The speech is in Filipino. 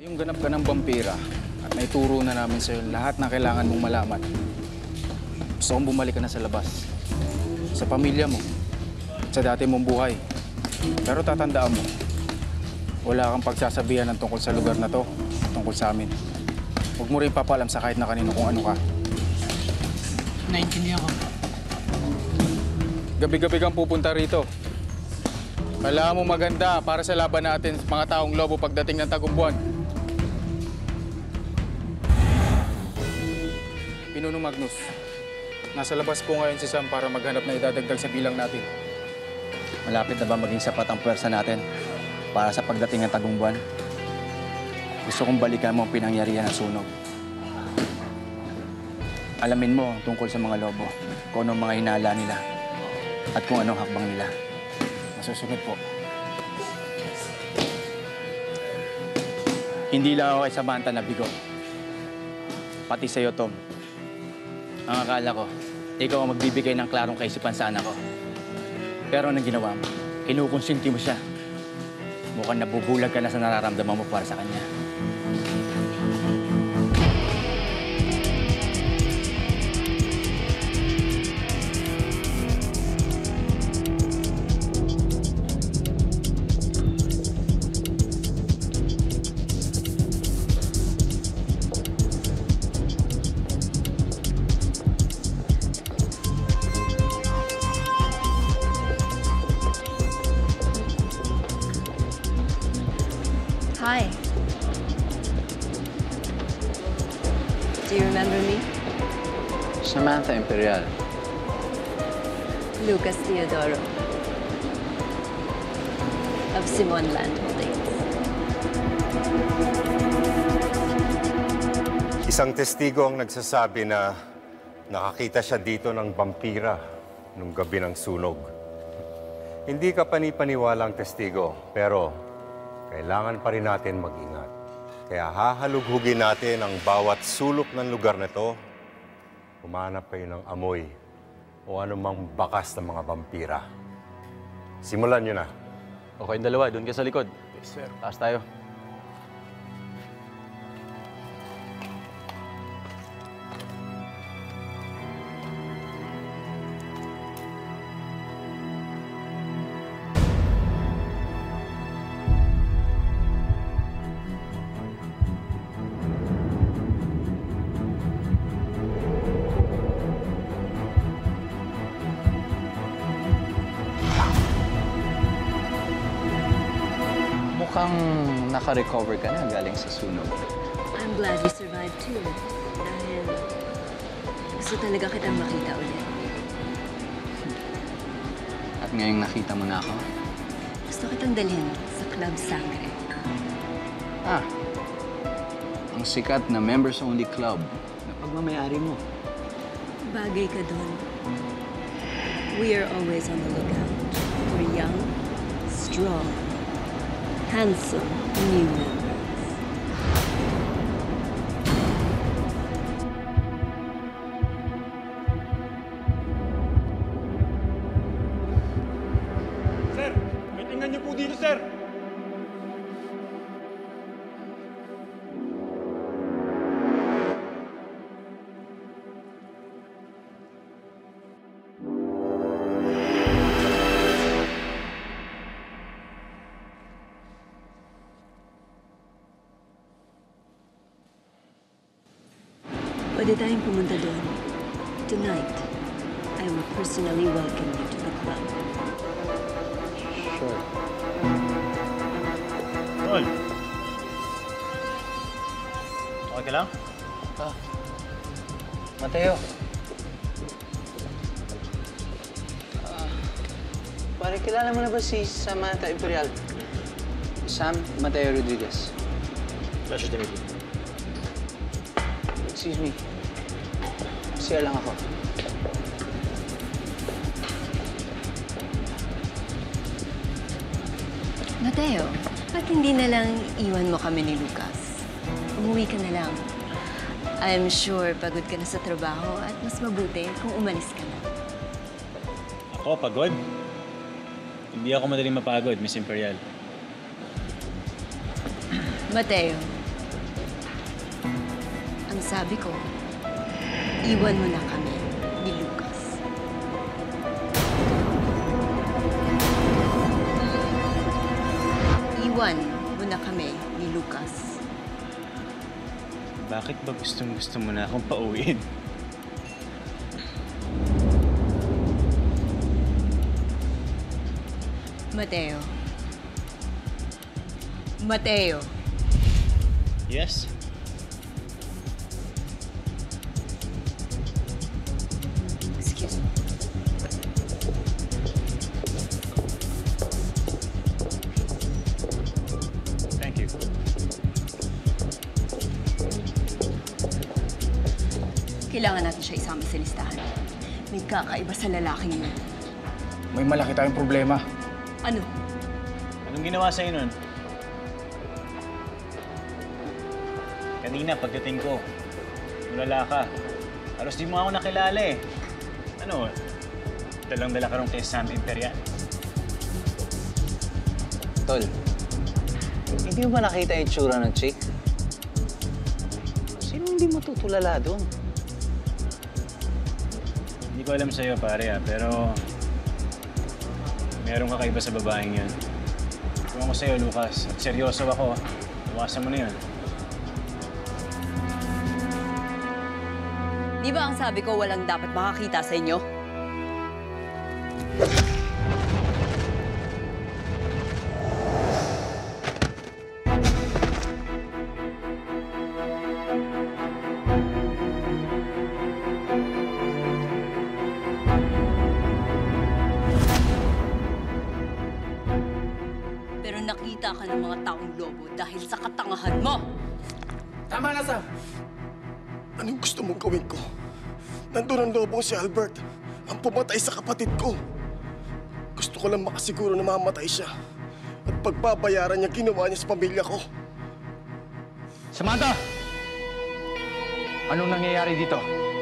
Yung ganap ka ng vampira at naituro na namin sa'yo lahat na kailangan mong malaman. Gusto kong bumalik ka na sa labas. Sa pamilya mo. Sa dati mong buhay. Pero tatandaan mo, wala kang pagsasabihan ng tungkol sa lugar na to, tungkol sa amin. Huwag mo rin papalam sa kahit na kanino kung ano ka. Naintindihan ko. Gabi-gabi kang pupunta rito. Kailangan mo maganda para sa laban natin mga taong lobo pagdating ng tagumbuan. Pinuno Magnus, nasa labas po ngayon si Sam para maghanap na idadagdag sa bilang natin. Malapit na ba maging sapat ang puwersa natin para sa pagdating ng tagumbuan? Gusto kong balikan mo ang pinangyarihan ng sunog. Alamin mo tungkol sa mga lobo, kung anong mga hinala nila, at kung anong hakbang nila. Masusunod po. Hindi lang ako kay Samantha na bigo. Pati sa'yo, Tom. Ang akala ko, ikaw ang magbibigay ng klarong kaisipan sa anak ko. Pero anong ginawa mo? Kinukonsinti mo siya. Mukhang nabubulag ka na sa nararamdaman mo para sa kanya. Hi. Do you remember me? Samantha Imperial. Lucas Teodoro. Of Simon Land Holdings. Isang testigo ang nagsasabi na nakakita siya dito ng vampira nung gabi ng sunog. Hindi ka panipaniwala ang testigo, pero kailangan pa rin natin mag-ingat. Kaya hahalughugin natin ang bawat sulok ng lugar na ito. Humanap kayo ng amoy o anumang bakas ng mga vampira. Simulan nyo na. Okay, dalawa. Doon ka sa likod. Yes, sir. Taas tayo. Mukhang naka-recover ka na galing sa sunog. I'm glad you survived too. Dahil gusto talaga kitang makita ulit. At ngayong nakita mo na ako, Gusto kitang dalhin sa Club Sangre. ang sikat na members-only club na pagmamayari mo. Bagay ka doon. We are always on the lookout for young, strong, handsome new members. Sir, may tingnan niyo po dito, sir. Pwede tayong pumunta doon. Tonight, I will personally welcome you to the club. Sure. Tol. Okay ka lang? Mateo. Pare, kilala mo na ba si Samantha Imperial? Sam Mateo Rodriguez. Pleasure to meet you. Excuse me. Siya lang ako. Mateo, ba't hindi na lang iwan mo kami ni Lucas? Umuwi ka na lang. I'm sure pagod ka na sa trabaho at mas mabuti kung umalis ka na. Ako, pagod? Hindi ako madaling mapagod, Miss Imperial. Mateo, Ang sabi ko, iwan mo na kami ni Lucas. Iwan mo na kami ni Lucas. Bakit ba gustong-gusto mo na akong pauwiin? Mateo. Mateo. Yes? Excuse me. Thank you. Kailangan natin siya isama sa listahan. May kakaiba sa lalaking yun. May malaki tayong problema. Ano? Anong ginawa sa'yo nun? Kanina, pagdating ko, tulala ka. Halos di mo ako nakilala eh. Ano, dalang-dala ka rin kay Sam Imperial. Tol, hindi mo ba nakita yung tsura ng chick? Sino hindi matutulala doon? Hindi ko alam sa'yo, pare, pero meron kakaiba sa babaeng yun. Kung ako sa'yo, Lucas, at seryoso ako, iwasan mo na yun. Di ba ang sabi ko walang dapat makakita sa inyo? Pero nakita ka ng mga taong lobo dahil sa katangahan mo! Tama na, Sam! Anong gusto mong gawin ko? Nandun ang lobong si Albert, ang pumatay sa kapatid ko. Gusto ko lang makasiguro na mamatay siya at pagbabayaran niya ginawa niya sa pamilya ko. Samantha! Anong nangyayari dito?